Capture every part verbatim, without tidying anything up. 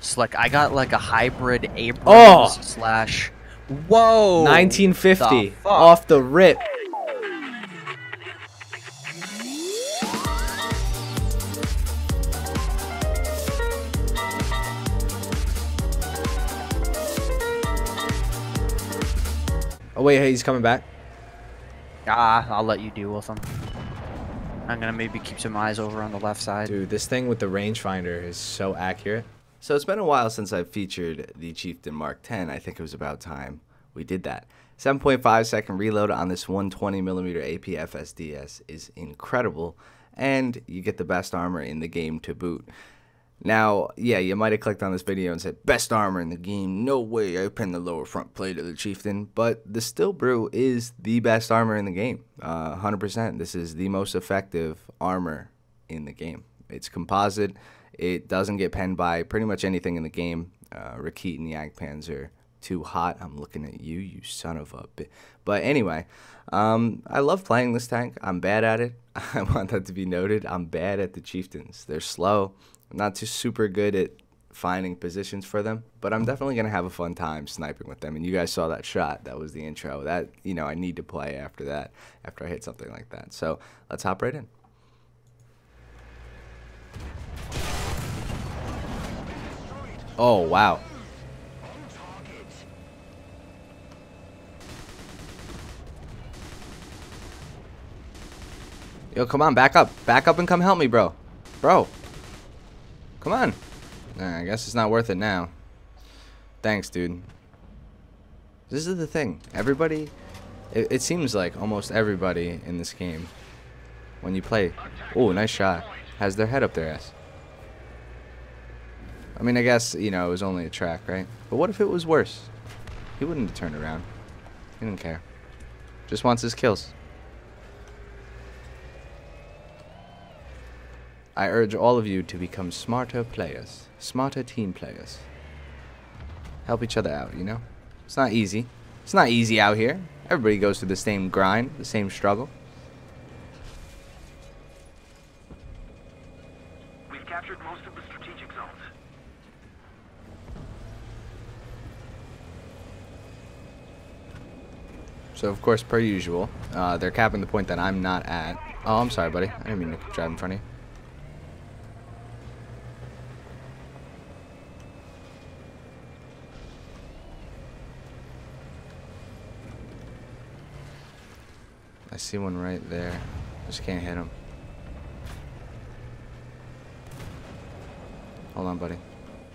So like I got like a hybrid Abrams Oh! slash. Whoa! nineteen fifty The fuck? off the rip. Oh wait, hey, he's coming back. Ah, I'll let you deal with them. I'm gonna maybe keep some eyes over on the left side. Dude, this thing with the rangefinder is so accurate. So it's been a while since I've featured the Chieftain Mark ten. I think it was about time we did that. seven point five second reload on this one twenty millimeter A P F S D S is incredible, and you get the best armor in the game to boot. Now, yeah, you might have clicked on this video and said, best armor in the game, no way, I pinned the lower front plate of the Chieftain, but the Steel Brew is the best armor in the game, uh, one hundred percent. This is the most effective armor in the game. It's composite, it doesn't get penned by pretty much anything in the game. Uh, Rakit and Jagdpanzer, too hot, I'm looking at you, you son of a bitch. But anyway, um, I love playing this tank, I'm bad at it, I want that to be noted, I'm bad at the Chieftains, they're slow. Not too super good at finding positions for them, but I'm definitely going to have a fun time sniping with them. And you guys saw that shot. That was the intro. That, you know, I need to play after that, after I hit something like that. So let's hop right in. Oh, wow. Yo, come on, back up. Back up and come help me, bro. Bro. Come on. Nah, I guess it's not worth it now. Thanks, dude. This is the thing. Everybody, it, it seems like almost everybody in this game, when you play, oh, nice shot, has their head up their ass. I mean, I guess, you know, it was only a track, right? But what if it was worse? He wouldn't have turned around. He didn't care. Just wants his kills. I urge all of you to become smarter players, smarter team players. Help each other out, you know? It's not easy. It's not easy out here. Everybody goes through the same grind, the same struggle. We've captured most of the strategic zones. So, of course, per usual, uh, they're capping the point that I'm not at. Oh, I'm sorry, buddy. I didn't mean to drive in front of you. I see one right there. Just can't hit him. Hold on, buddy.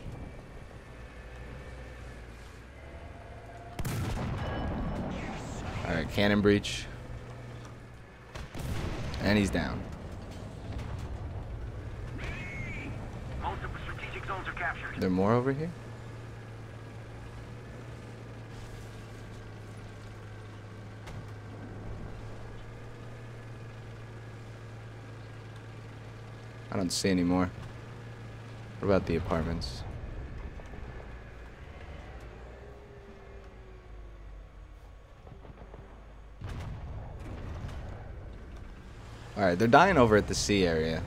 Alright, cannon breach. And he's down. Most of the strategic zones are captured. Are there more over here? I don't see any more. What about the apartments? Alright, they're dying over at the C area.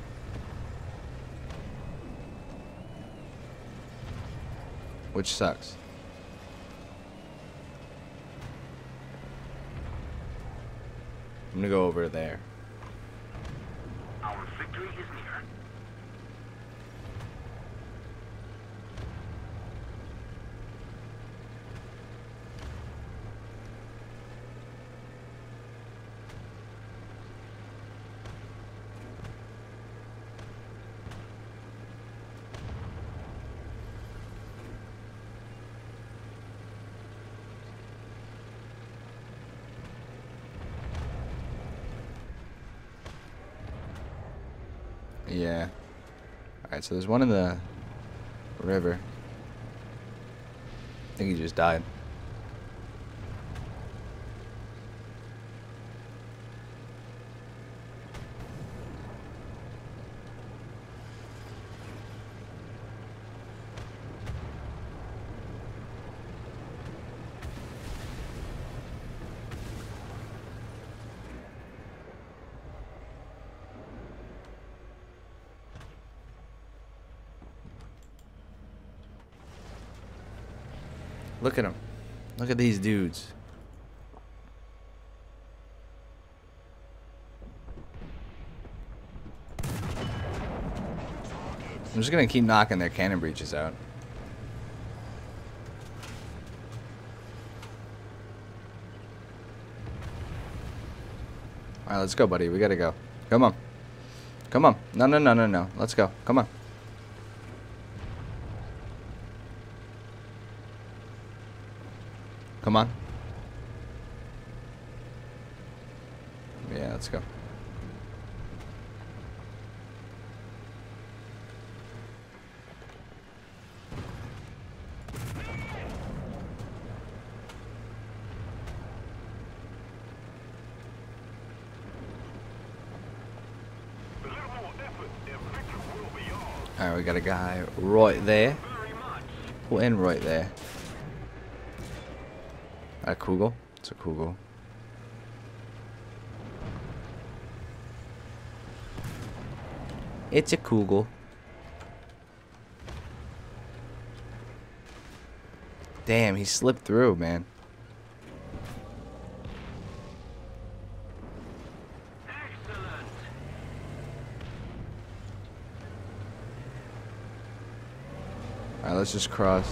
Which sucks. I'm gonna go over there. Our victory is near. Yeah. Alright, so there's one in the river. I think he just died. Look at them. Look at these dudes. I'm just gonna keep knocking their cannon breaches out. Alright, let's go, buddy. We gotta go. Come on. Come on. No, no, no, no, no. Let's go. Come on. Come on. Yeah, let's go. Alright, we got a guy right there. Put in right there. A Kugel. It's a Kugel. It's a Kugel. Damn, he slipped through, man. Alright, let's just cross.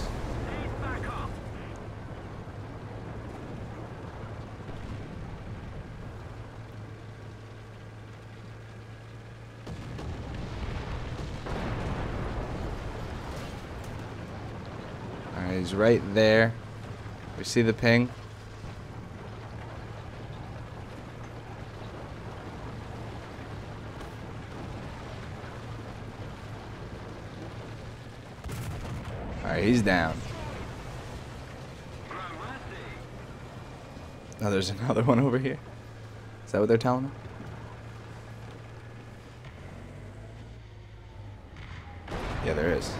Alright, he's right there. We see the ping. Alright, he's down. Oh, there's another one over here. Is that what they're telling him? Yeah, there is.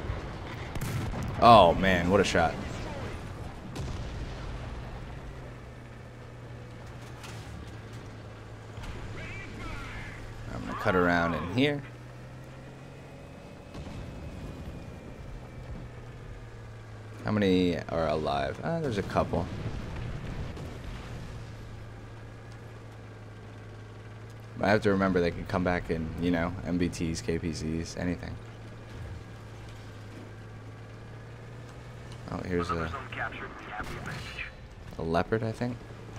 Oh, man, what a shot. I'm going to cut around in here. How many are alive? Ah, there's a couple. But I have to remember they can come back in, you know, M B Ts, K P Zs, anything. Oh, here's a, a leopard, I think.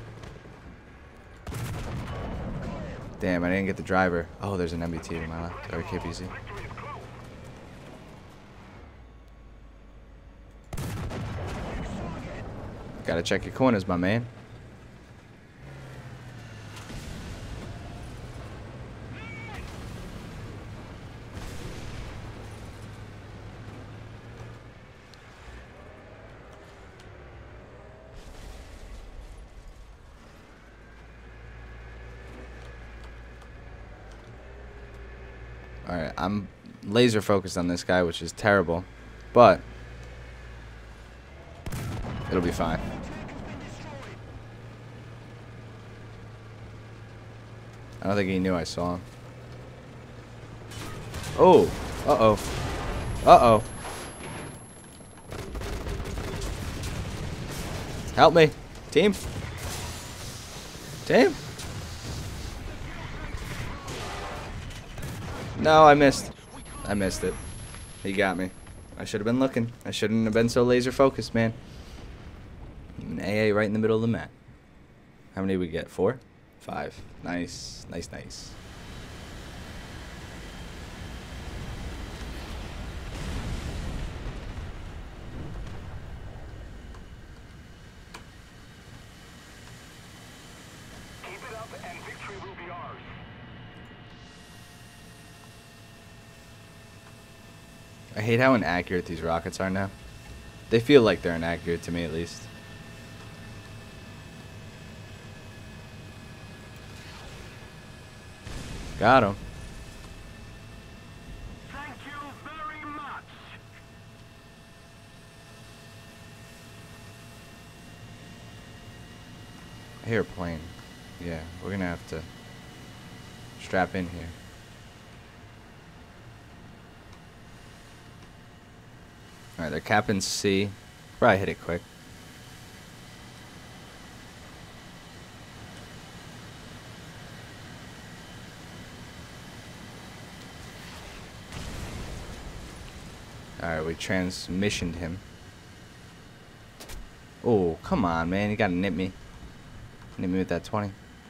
Damn, I didn't get the driver. Oh, there's an M B T to my left, or a K P Z. Gotta check your corners, my man. Alright, I'm laser focused on this guy, which is terrible, but it'll be fine. I don't think he knew I saw him. Oh! Uh-oh. Uh-oh. Help me. Team. Team. No, I missed. I missed it. He got me. I should have been looking. I shouldn't have been so laser focused, man. An A A right in the middle of the map. How many did we get? Four? Five. Nice. Nice, nice. Keep it up and victory will be ours. I hate how inaccurate these rockets are now. They feel like they're inaccurate to me, at least. Got him. Thank you very much. I hear a plane. Yeah, we're gonna have to strap in here. Alright, they're capping C. Probably hit it quick. Alright, we transmissioned him. Oh, come on, man. You gotta nip me. Nip me with that twenty.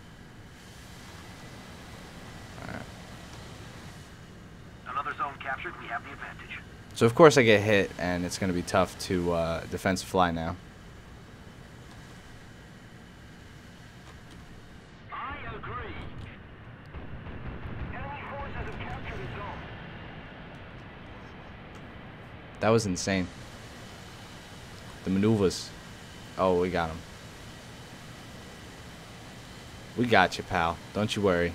Alright. Another zone captured. We have the advantage. So, of course, I get hit, and it's gonna be tough to uh, defensive fly now. I agree. Enemy forces have captured a zone. That was insane. The maneuvers. Oh, we got him. We got you, pal. Don't you worry.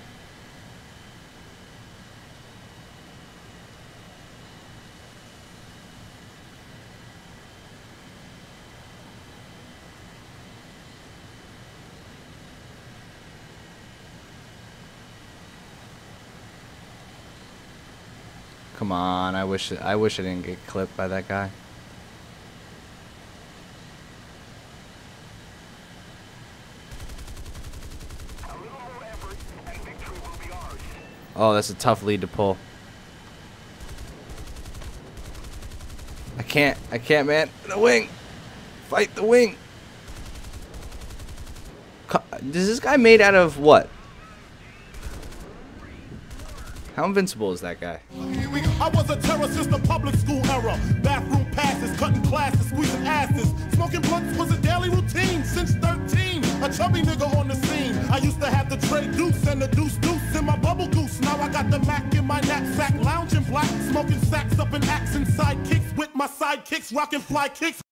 Come on, I wish I wish I didn't get clipped by that guy. A little more effort and victory will be ours. Oh, that's a tough lead to pull. I can't, I can't, man. The wing. Fight the wing. Co- Is this guy made out of what? How invincible is that guy? I was a terror since the public school era. Bathroom passes, cutting classes, squeezing asses. Smoking blunts was a daily routine since thirteen. A chubby nigga on the scene. I used to have the tray deuce and the deuce deuce in my bubble goose. Now I got the Mac in my knapsack, lounging black, smoking sacks up in axe and sidekicks with my sidekicks, rocking fly kicks.